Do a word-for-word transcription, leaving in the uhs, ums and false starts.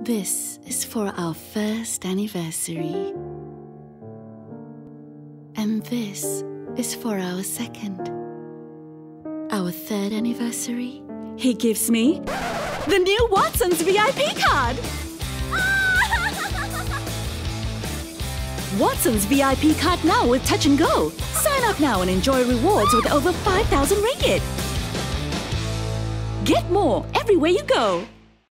This is for our first anniversary. And this is for our second. Our third anniversary, he gives me the new Watsons V I P card! Watsons V I P card now with Touch and Go. Sign up now and enjoy rewards with over five thousand ringgit. Get more everywhere you go.